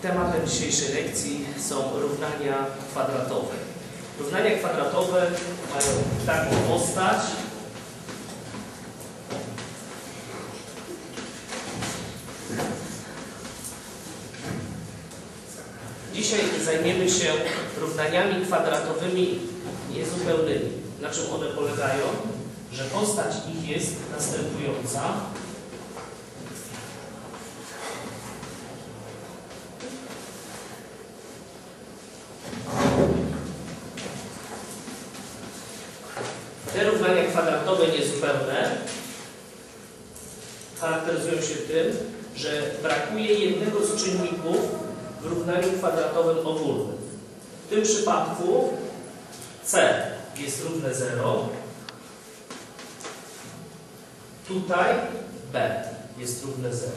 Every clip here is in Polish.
Tematem dzisiejszej lekcji są równania kwadratowe. Równania kwadratowe mają taką postać. Dzisiaj zajmiemy się równaniami kwadratowymi niezupełnymi. Na czym one polegają? Że postać ich jest następująca. Te równania kwadratowe niezupełne charakteryzują się tym, że brakuje jednego z czynników w równaniu kwadratowym ogólnym. W tym przypadku c jest równe 0, tutaj b jest równe 0.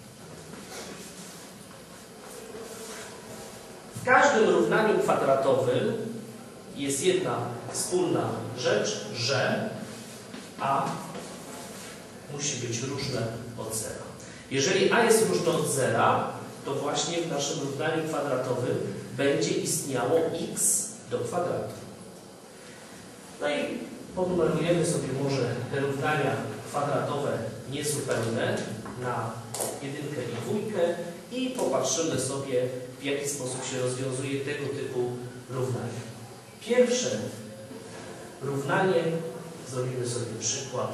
W każdym równaniu kwadratowym jest jedna wspólna rzecz, że a musi być różne od zera. Jeżeli a jest różne od zera, to właśnie w naszym równaniu kwadratowym będzie istniało x do kwadratu. No i ponumerujemy sobie może te równania kwadratowe niezupełne na jedynkę i dwójkę i popatrzymy sobie, w jaki sposób się rozwiązuje tego typu równania. Pierwsze równanie, zrobimy sobie przykład.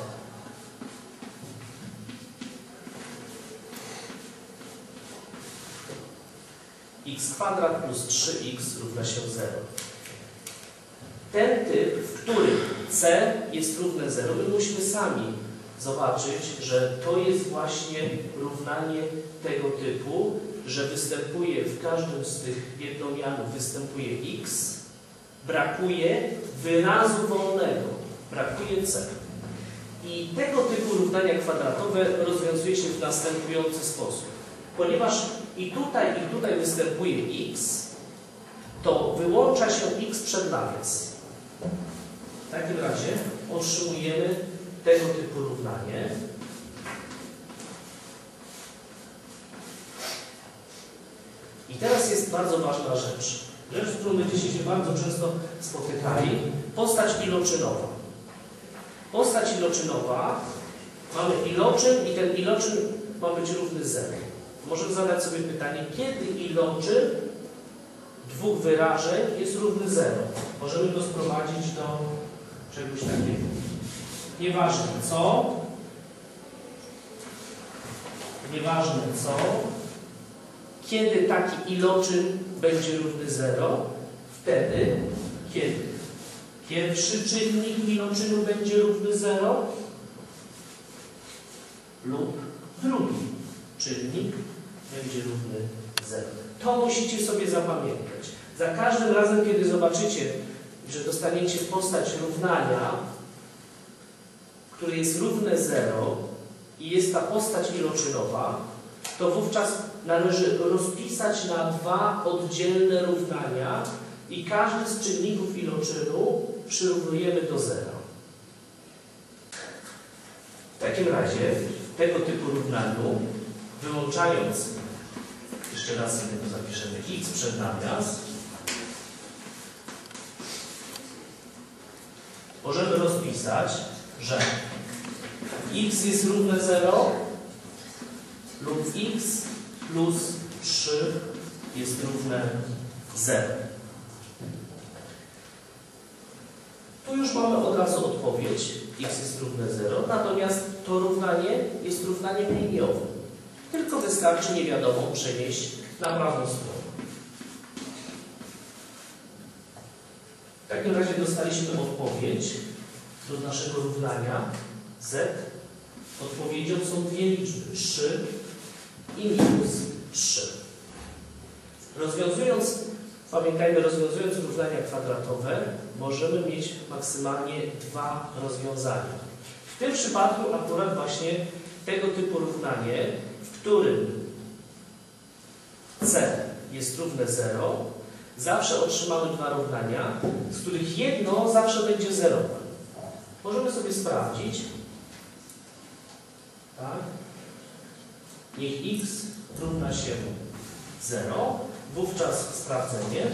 X² plus 3x równa się 0. Ten typ, w którym c jest równe 0, my musimy sami zobaczyć, że to jest właśnie równanie tego typu, że występuje w każdym z tych jednomianów występuje x, brakuje wyrazu wolnego, brakuje c. I tego typu równania kwadratowe rozwiązuje się w następujący sposób. Ponieważ i tutaj występuje x, to wyłącza się x przed nawias. W takim razie otrzymujemy tego typu równanie. I teraz jest bardzo ważna rzecz. Rzecz, z którą będziecie się bardzo często spotykali. Postać iloczynowa. Postać iloczynowa, mamy iloczyn i ten iloczyn ma być równy 0. Możemy zadać sobie pytanie, kiedy iloczyn dwóch wyrażeń jest równy 0. Możemy to sprowadzić do czegoś takiego. Nieważne co, kiedy taki iloczyn będzie równy 0, wtedy, kiedy pierwszy czynnik iloczynu będzie równy 0 lub drugi czynnik będzie równy 0. To musicie sobie zapamiętać. Za każdym razem, kiedy zobaczycie, że dostaniecie postać równania, które jest równe 0 i jest ta postać iloczynowa, to wówczas należy rozpisać na dwa oddzielne równania i każdy z czynników iloczynu przyrównujemy do 0. W takim razie w tego typu równaniu, wyłączając, jeszcze raz sobie to zapiszemy, x przed nawias, możemy rozpisać, że x jest równe 0 lub x plus 3 jest równe 0. Tu już mamy od razu odpowiedź, x jest równe 0, natomiast to równanie jest równaniem liniowym. Tylko wystarczy niewiadomą przenieść na prawą stronę. W takim razie dostaliśmy odpowiedź do naszego równania z. Odpowiedzią są dwie liczby, 3 i minus 3. Pamiętajmy, rozwiązując równania kwadratowe, możemy mieć maksymalnie dwa rozwiązania. W tym przypadku akurat właśnie tego typu równanie, w którym c jest równe 0, zawsze otrzymamy dwa równania, z których jedno zawsze będzie zerowe. Możemy sobie sprawdzić. Tak? Niech x równa się 0. Wówczas sprawdzenie.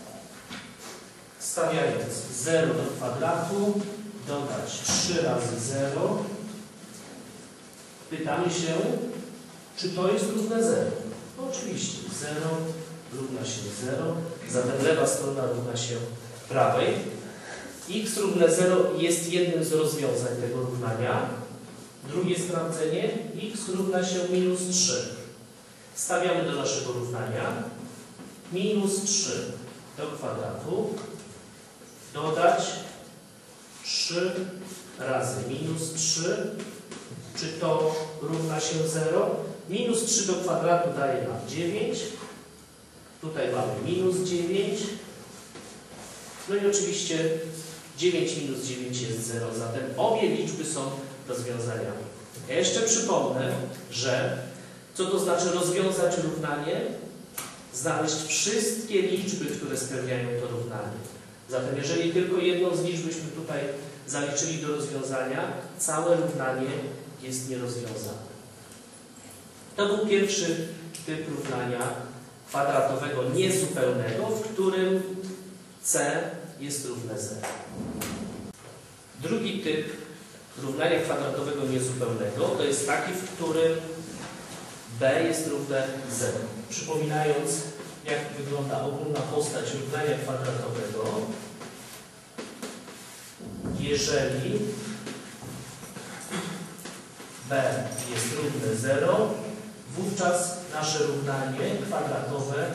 Stawiając 0 do kwadratu, dodać 3 razy 0. Pytamy się, czy to jest równe 0. No oczywiście 0 równa się 0, zatem lewa strona równa się prawej. X równe 0 jest jednym z rozwiązań tego równania. Drugie sprawdzenie, x równa się minus 3. Stawiamy do naszego równania minus 3 do kwadratu, dodać 3 razy minus 3. Czy to równa się 0? Minus 3 do kwadratu daje nam 9. Tutaj mamy minus 9. No i oczywiście 9 minus 9 jest 0, zatem obie liczby są rozwiązaniami. Ja jeszcze przypomnę, że co to znaczy rozwiązać równanie? Znaleźć wszystkie liczby, które spełniają to równanie. Zatem jeżeli tylko jedną z liczb byśmy tutaj zaliczyli do rozwiązania, całe równanie jest nierozwiązane. To był pierwszy typ równania kwadratowego niezupełnego, w którym c jest równe 0. Drugi typ równania kwadratowego niezupełnego to jest taki, w którym b jest równe 0. Przypominając, jak wygląda ogólna postać równania kwadratowego, jeżeli b jest równe 0, wówczas nasze równanie kwadratowe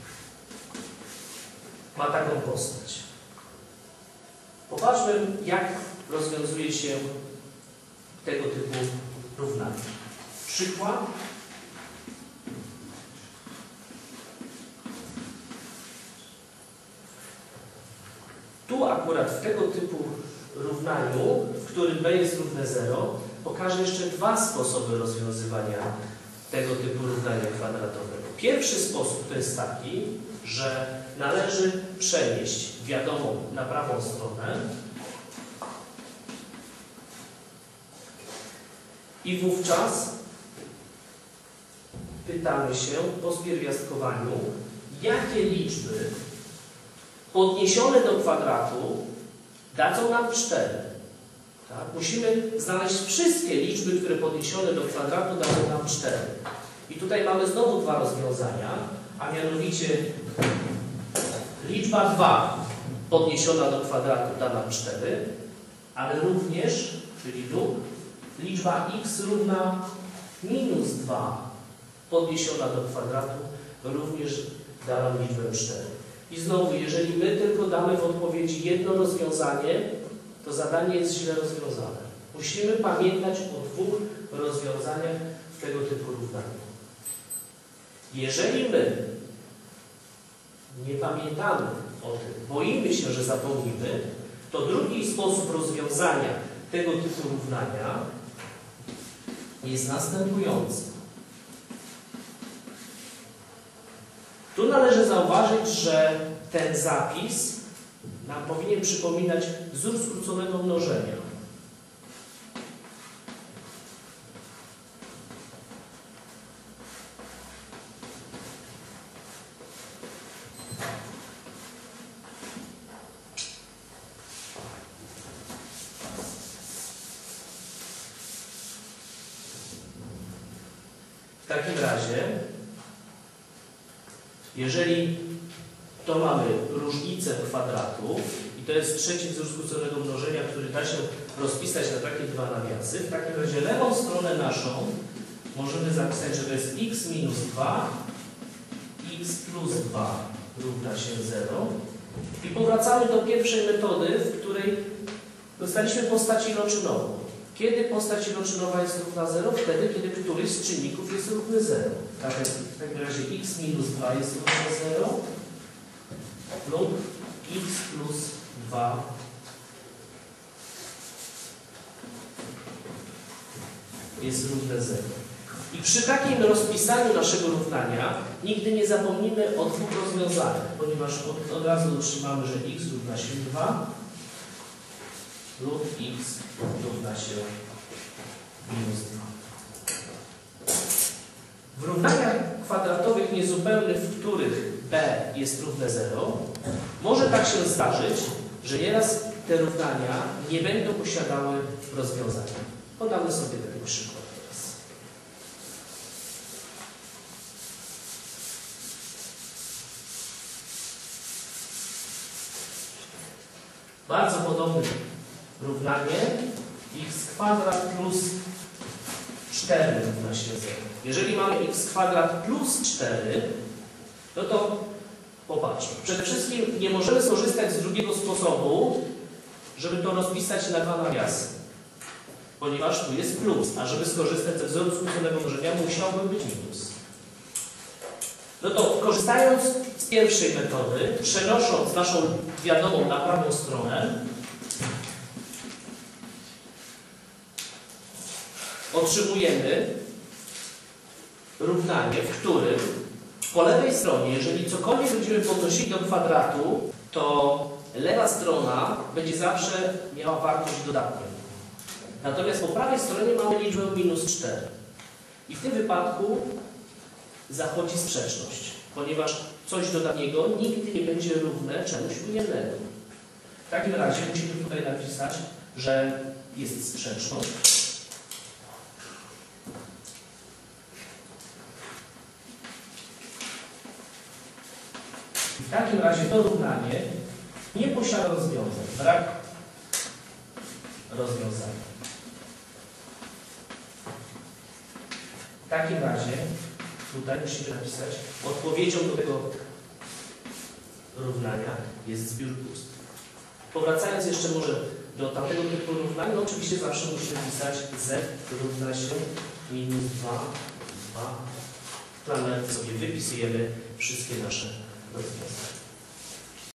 ma taką postać. Popatrzmy, jak rozwiązuje się tego typu równanie. Przykład. Tu akurat w tego typu równaniu, w którym b jest równe 0, pokażę jeszcze dwa sposoby rozwiązywania tego typu równania kwadratowego. Pierwszy sposób to jest taki, że należy przenieść wiadomą na prawą stronę i wówczas pytamy się po spierwiastkowaniu, jakie liczby podniesione do kwadratu dadzą nam 4. Tak? Musimy znaleźć wszystkie liczby, które podniesione do kwadratu dadzą nam 4. I tutaj mamy znowu dwa rozwiązania, a mianowicie liczba 2 podniesiona do kwadratu da nam 4, ale również, czyli lub, liczba x równa minus 2 podniesiona do kwadratu również da nam liczbę 4. I znowu, jeżeli my tylko damy w odpowiedzi jedno rozwiązanie, to zadanie jest źle rozwiązane. Musimy pamiętać o dwóch rozwiązaniach w tego typu równaniu. Jeżeli my nie pamiętamy o tym, boimy się, że zapomnimy, to drugi sposób rozwiązania tego typu równania jest następujący. Tu należy zauważyć, że ten zapis nam powinien przypominać wzór skróconego mnożenia. W takim razie, jeżeli to mamy różnicę kwadratów i to jest trzeci wzór skróconego mnożenia, który da się rozpisać na takie dwa nawiasy, w takim razie lewą stronę naszą możemy zapisać, że to jest x minus 2, x plus 2 równa się 0. I powracamy do pierwszej metody, w której dostaliśmy postać iloczynową. Kiedy postać iloczynowa jest równa 0? Wtedy, kiedy któryś z czynników jest równy 0. Tak, w takim razie x minus 2 jest równe 0 lub x plus 2 jest równe 0. I przy takim rozpisaniu naszego równania nigdy nie zapomnimy o dwóch rozwiązaniach, ponieważ od razu otrzymamy, że x równa się 2 lub x równa się minus 2. W równaniach kwadratowych niezupełnych, w których b jest równe 0, może tak się zdarzyć, że nieraz te równania nie będą posiadały rozwiązania. Podamy sobie taki przykład teraz. Bardzo podobne równanie x kwadrat plus 4 równa się 0. Jeżeli mamy x kwadrat plus 4, no to popatrzmy. Przede wszystkim nie możemy skorzystać z drugiego sposobu, żeby to rozpisać na 2 nawiasy, ponieważ tu jest plus, a żeby skorzystać ze wzoru skróconego mnożenia musiałby być minus. No to korzystając z pierwszej metody, przenosząc naszą wiadomą na prawą stronę, otrzymujemy równanie, w którym po lewej stronie, jeżeli cokolwiek będziemy podnosili do kwadratu, to lewa strona będzie zawsze miała wartość dodatnią. Natomiast po prawej stronie mamy liczbę minus 4. I w tym wypadku zachodzi sprzeczność, ponieważ coś dodatniego nigdy nie będzie równe czemuś ujemnemu. W takim razie musimy tutaj napisać, że jest sprzeczność. W takim razie to równanie nie posiada rozwiązań. Brak rozwiązania. W takim razie tutaj musimy napisać, odpowiedzią do tego równania jest zbiór pust. Powracając jeszcze może do tamtego typu równań, no oczywiście zawsze musimy pisać z równa się minus 2, 2. W klamerce sobie wypisujemy wszystkie nasze rozwiązania.